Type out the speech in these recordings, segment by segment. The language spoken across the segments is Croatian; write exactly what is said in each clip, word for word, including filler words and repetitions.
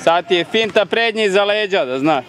Ta ti je finta prednji iza leđa, da znaš.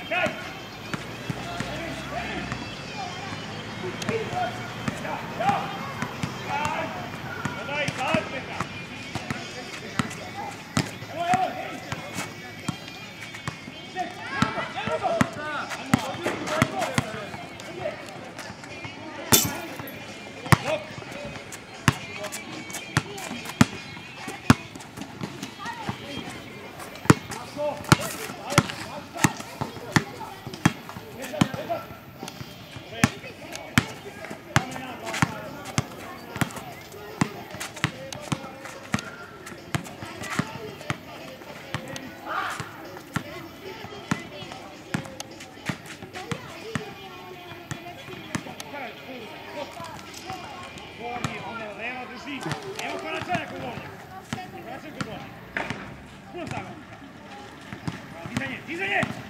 Evo koračaja kod ovdje. Koračaj kod ovdje. Puno stavljamo. Dizanje, dizanje!